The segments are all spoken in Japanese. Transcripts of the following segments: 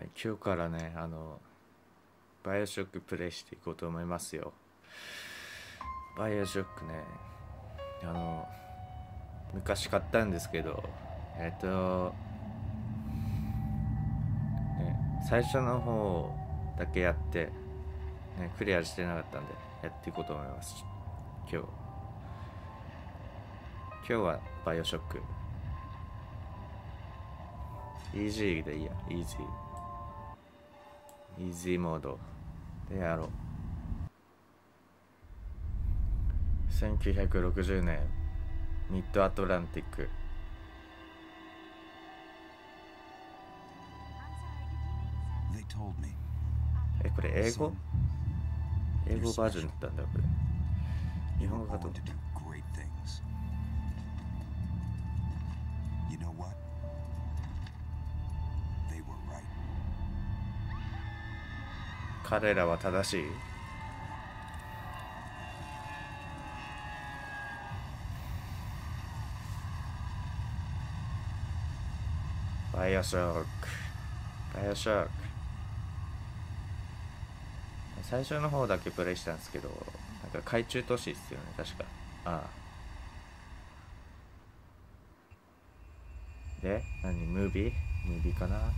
今日からね、バイオショックプレイしていこうと思いますよ。バイオショックね、昔買ったんですけど、最初の方だけやって、クリアしてなかったんで、やっていこうと思います。今日はバイオショック。イージーでいいや、イージーモードでやろう。1960年ミッドアトランティック。これ英語バージョンだったんだこれ。日本語かと思った。彼らは正しい。バイオショック。最初の方だけプレイしたんですけど、なんか海中都市ですよね、確か。で、ムービーかな。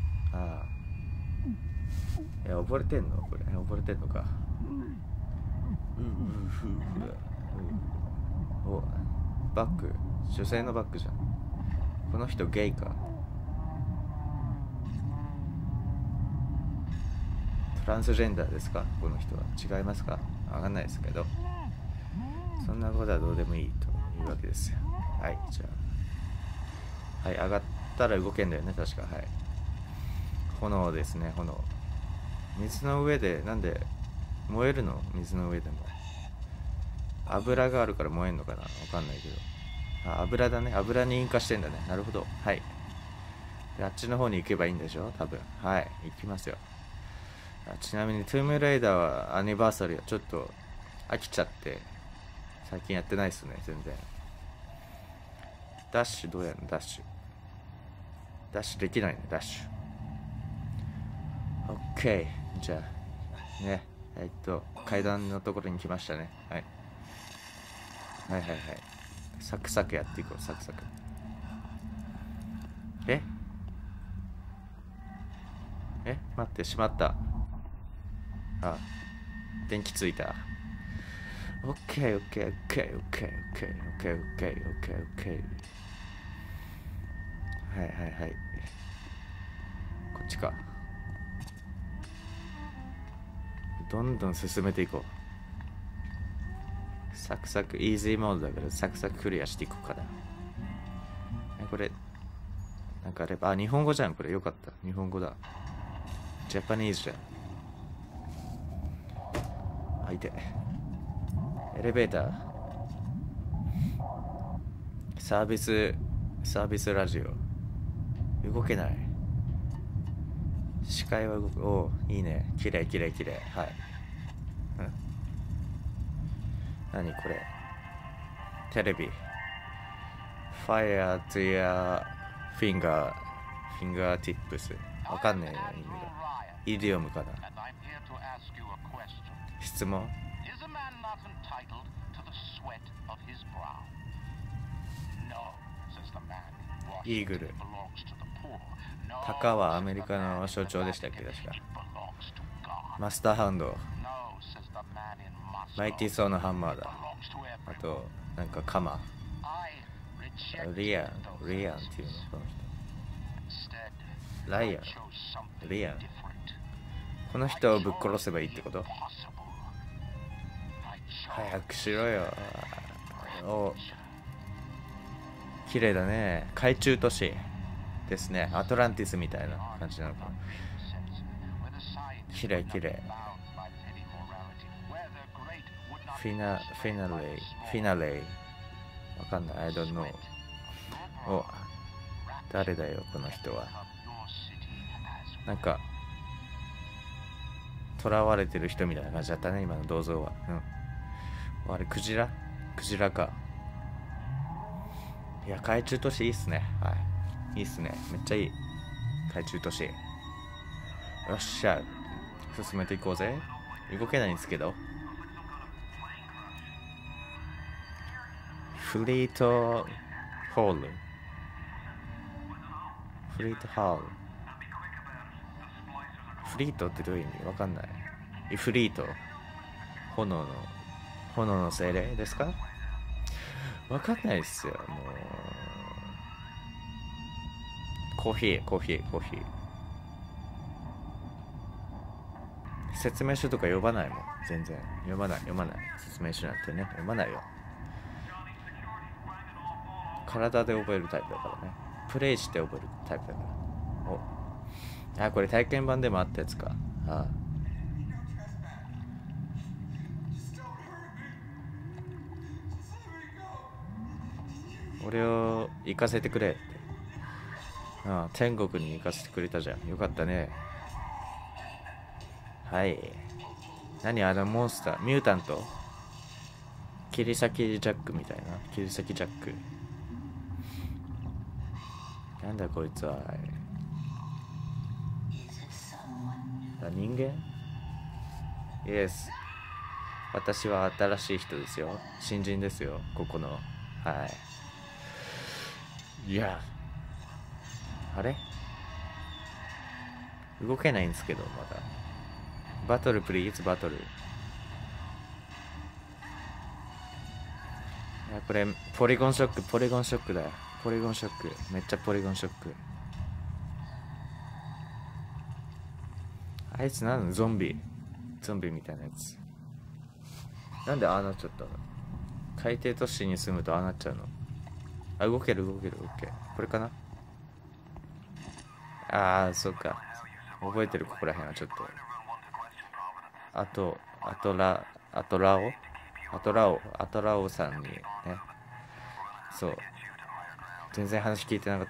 溺れてんのこれ。溺れてんのか。お、バック。女性のバックじゃん。この人ゲイか。トランスジェンダーですかこの人は。違いますかわかんないですけど、そんなことはどうでもいいというわけですよ。はい、じゃあ、はい、上がったら動けんだよね、確か。はい、炎ですね。炎。水の上でなんで燃えるの？水の上でも油があるから燃えんのかな、わかんないけど。油だね。油に引火してんだね。なるほど。はい、であっちの方に行けばいいんでしょ多分。はい、行きますよ。ちなみにトゥームレイダーはアニバーサリーはちょっと飽きちゃって最近やってないっすね、全然。ダッシュどうやるの？ダッシュできないね、ダッシュ。オッケー、じゃあね、階段のところに来ましたね。はい、サクサクやっていこう。サクサク。待って、しまった。電気ついた。オッケー。はい。こっちか。どんどん進めていこう。サクサクイージーモードだからサクサククリアしていこうかな。これなんかあれば、日本語じゃんこれ。よかった、日本語だ。ジャパニーズじゃん。いて。エレベーター。サービスラジオ。動けない。視界は動く。おー、いいね。きれい。はい。何これ。テレビ。Fire to your fingertips。わかんねえよ、意味が。イディオムかな。質問。イーグル。鷹はアメリカの象徴でしたっけ、確か。マスターハウンド。マイティーソーのハンマーだ。あとなんかカマ。リアンっていうの、この人。ライアン。この人をぶっ殺せばいいってこと？早くしろよ。お、綺麗だね。海中都市ですね。アトランティスみたいな感じなのか。綺麗。フィナレイ。わかんない。I don't know。お、誰だよこの人は。なんか囚われてる人みたいな感じだったね、今の銅像は。あれクジラか。いや、海中都市いいっすね。はい、いいっすね。めっちゃいい。海中都市。 よっしゃ。進めていこうぜ。動けないんですけど。フリートホール。フリートホール。フリートってどういう意味わかんない。イフリート。炎の精霊ですか？わかんないっすよ。もう。コーヒー。説明書とか読まないもん。全然。読まない。説明書なんてね。読まないよ。体で覚えるタイプだからね。プレイして覚えるタイプだから。これ体験版でもあったやつか。俺を行かせてくれって。天国に行かせてくれたじゃん。よかったね。はい。何あのモンスター、ミュータント、切り裂きジャックみたいな。切り裂きジャック。なんだこいつは。人間？イエス。私は新しい人ですよ。新人ですよ。ここの。はい。いや。あれ？動けないんですけど、まだ。バトルプリーズ、バトル。いや、これ、ポリゴンショックだよ。ポリゴンショック。めっちゃポリゴンショック。あいつなんの？ゾンビみたいなやつ。なんでああなっちゃったの？海底都市に住むとああなっちゃうの？動ける。オッケー。これかな？そうか。覚えてる、ここら辺はちょっと。アトラオさんにね。そう。全然話聞いてなかった。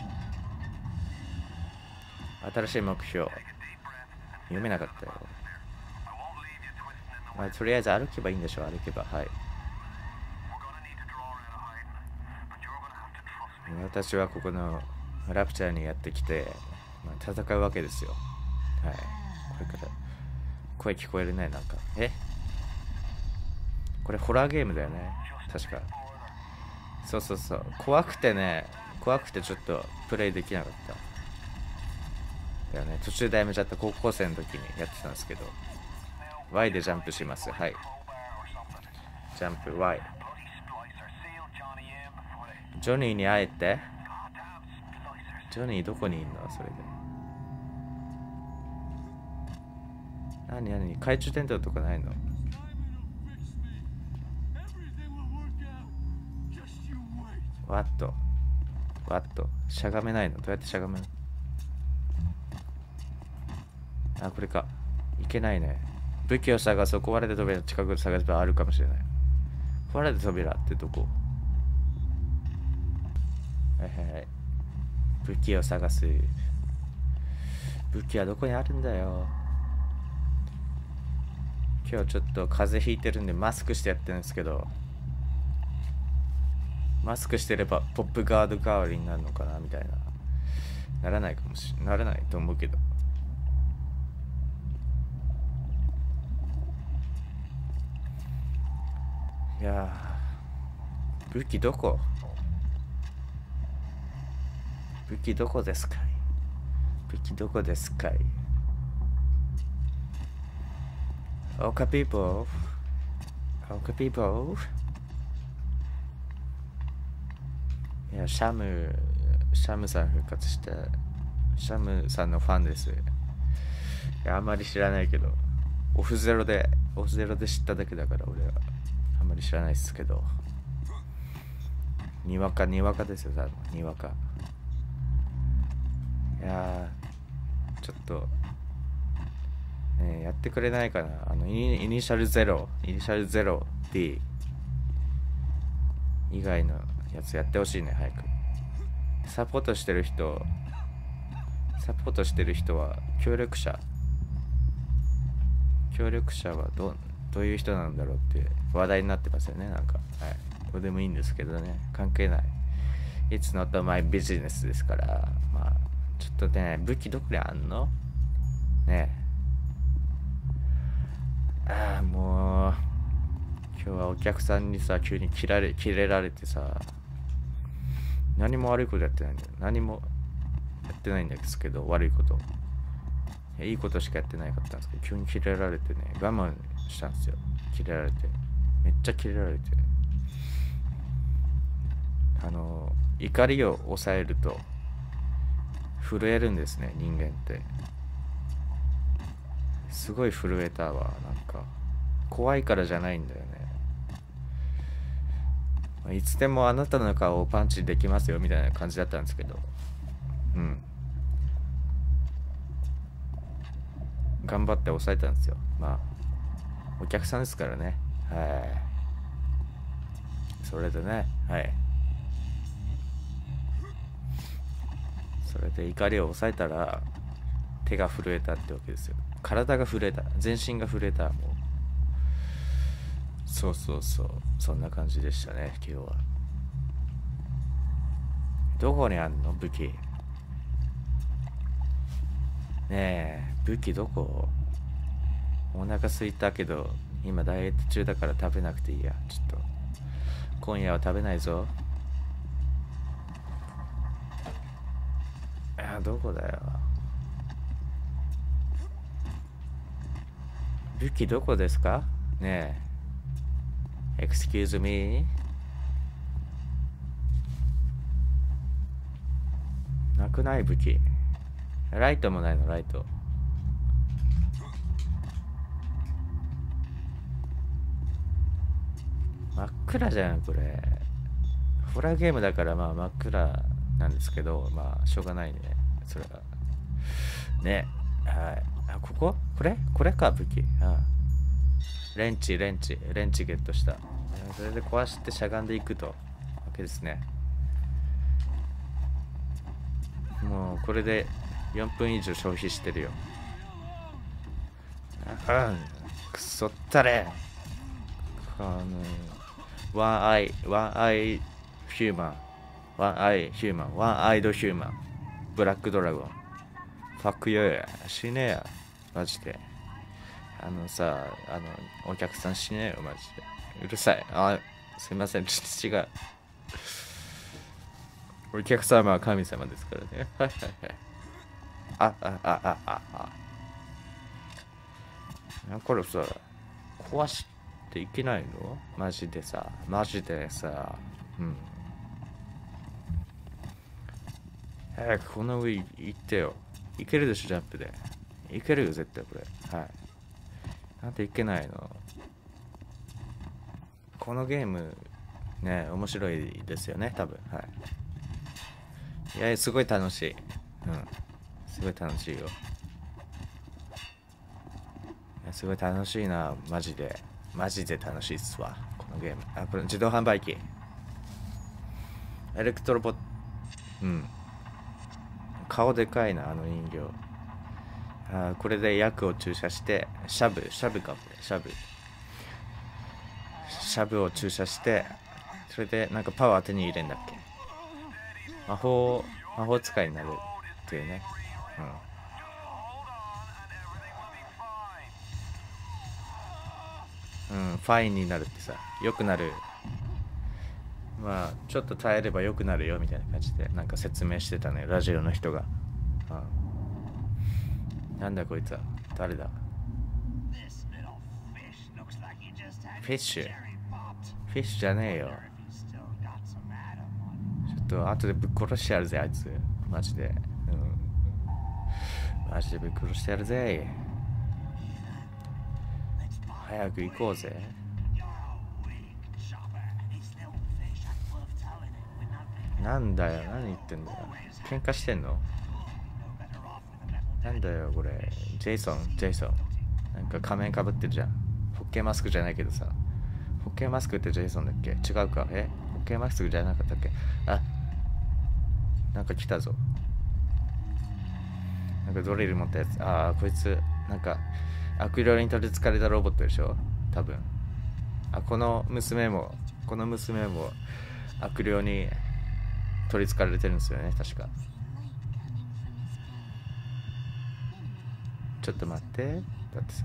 新しい目標。読めなかったよ。とりあえず歩けばいいんでしょ。歩けば。はい。私はここのラプチャーにやってきて、戦うわけですよ。はい。これから声聞こえるね。なんかこれホラーゲームだよね、確か。そう怖くてちょっとプレイできなかっただよね。途中でやめちゃった。高校生の時にやってたんですけど。 Y でジャンプします。はい。ジャンプ Y。 ジョニーに会えて。ジョニーどこにいんの？それで何懐中電灯とかないの？ワットしゃがめないの？どうやってしゃがめる？これか。いけないね。武器を探そう。壊れた扉近くで探せばあるかもしれない。壊れた扉ってどこ？はい。武器を探す。武器はどこにあるんだよ。今日ちょっと風邪ひいてるんでマスクしてやってるんですけど、マスクしてればポップガード代わりになるのかなみたいな。ならないと思うけど。いやー、武器どこですかい？オカピーポー。いや、シャムさん復活して、シャムさんのファンです。いや、あんまり知らないけど、オフゼロで知っただけだから、俺はあんまり知らないっすけど。にわかですよ、にわか。いやー、ちょっとやってくれないかな。イニシャルゼロ D 以外のやつやってほしいね、早く。サポートしてる人は協力者はどういう人なんだろうって話題になってますよね。なんか、はい、どうでもいいんですけどね、関係ない。It's not my business ですから。ちょっとね、武器どこにあんの？ ね。ああ、もう今日はお客さんにさ急にキレられてさ、何も悪いことやってないんだよ。何もやってないんですけど、悪いこと、いいことしかやってないかったんですけど、急にキレられてね、我慢したんですよ。キレられて、めっちゃキレられて、怒りを抑えると震えるんですね、人間って。すごい震えたわ。なんか怖いからじゃないんだよね。いつでもあなたの顔をパンチできますよみたいな感じだったんですけど、頑張って抑えたんですよ。まあお客さんですからね。はい。それでね、はい、それで怒りを抑えたら手が震えたってわけですよ。体が震えた、全身が震えた。もうそうそうそう、そんな感じでしたね今日は。どこにあんの武器？ねえ、武器どこ？お腹空いたけど今ダイエット中だから食べなくていいや。ちょっと今夜は食べないぞ。どこだよ。武器どこですかねえ。 Excuse me。 なくない？武器ライトもないの？ライト真っ暗じゃんこれ。ホラーゲームだからまあ真っ暗なんですけど、まあしょうがないねそれはね。はい。これか武器。レンチゲットした。それで壊してしゃがんでいくとわけですね。もうこれで4分以上消費してるよ。くそったれ。ワンアイヒューマン、ワンアイドヒューマン、ブラックドラゴン、ファックユー、死ねやマジで。お客さん死ねよマジで。うるさい。すいません、ちょっと違う。お客様は神様ですからね。はいはいはい。これさ、壊していけないの？マジでさ。早くこの上行ってよ。いけるでしょ、ジャンプで。いけるよ、絶対これ。はい。なんでいけないの？このゲーム、ね、面白いですよね、多分。はい。いや、すごい楽しい。すごい楽しいよ。すごい楽しいな、マジで楽しいっすわこのゲーム。これ自動販売機、エレクトロボット。顔でかいな、あの人形。これで薬を注射してシャブを注射して、それでなんかパワー手に入れんだっけ。魔法使いになるっていうね。ファインになるってさ、良くなる。まあちょっと耐えれば良くなるよみたいな感じでなんか説明してたね、ラジオの人が。なんだこいつは、誰だ？フィッシュじゃねえよ。ちょっと後でぶっ殺してやるぜあいつ、マジで。マジでぶっ殺してやるぜ。早く行こうぜ。なんだよ、何言ってんだよ。喧嘩してんの？なんだよこれ。ジェイソンなんか仮面かぶってるじゃん。ホッケーマスクじゃないけどさ。ホッケーマスクってジェイソンだっけ？違うか。ホッケーマスクじゃなかったっけ？なんか来たぞ。なんかドリル持ったやつ。こいつなんか悪霊に取りつかれたロボットでしょ多分。この娘も悪霊に取りつかれてるんですよね確か。 ちょっと待って。だってさ、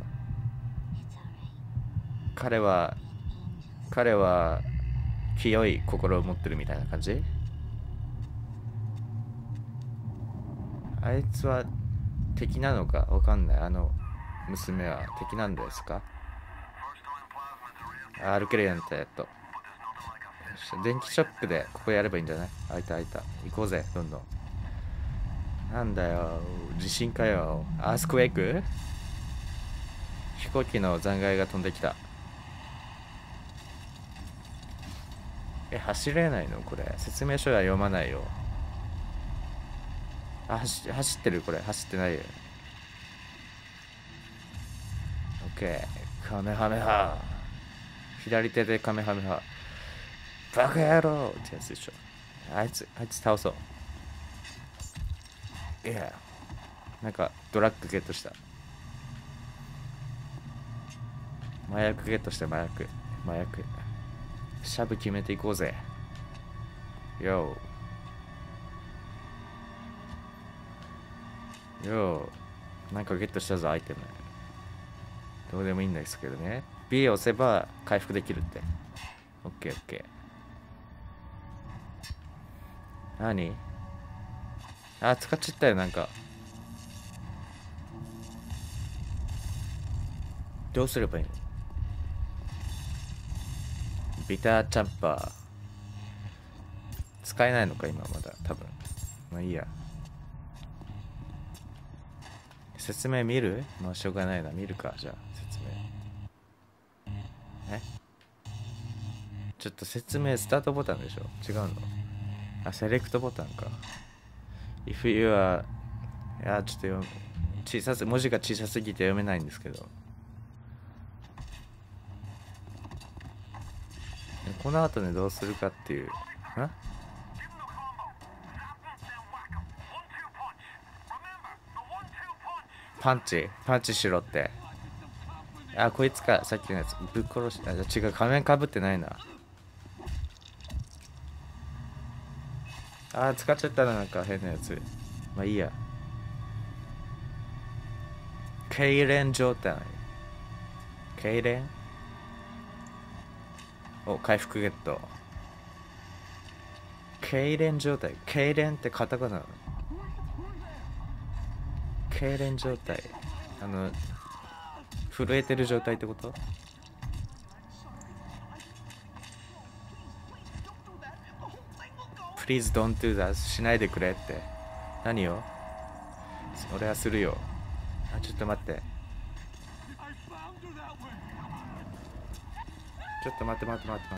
彼は清い心を持ってるみたいな感じ。あいつは敵なのかわかんない。あの娘は敵なんですか。歩けるやんって電気ショップでここやればいいんじゃない。開いた行こうぜどんどん。なんだよ地震かよ。アースクエイク。飛行機の残骸が飛んできた。走れないのこれ。説明書は読まないよ。走ってる。これ走ってないよ。オッケー。カメハメハ。左手でカメハメハ。バカ野郎ってやつでしょ。あいつ倒そう。いや、なんかドラッグゲットした。麻薬ゲットして。麻薬シャブ決めていこうぜ。よなんかゲットしたぞアイテム。どうでもいいんですけどね。 B を押せば回復できるって。オッケー。何。使っちゃったよ。なんかどうすればいいの。ビターチャンパー使えないのか今まだ多分。まあいいや。説明見る。まあしょうがないな。見るか。じゃあ説明。ちょっと説明。スタートボタンでしょ。違うの。セレクトボタンか。If you are ちょっと文字が小さすぎて読めないんですけど。この後ねどうするかっていう。パンチしろって。こいつか。さっきのやつぶっ殺し。違う、仮面かぶってないな。使っちゃったな。なんか変なやつ。まあいいや。痙攣状態。痙攣。回復ゲット。痙攣状態。痙攣ってカタカナなの。痙攣状態。震えてる状態ってこと。Please don't do that しないでくれって。何よ。俺はするよ。ちょっと待って。ちょっと待って。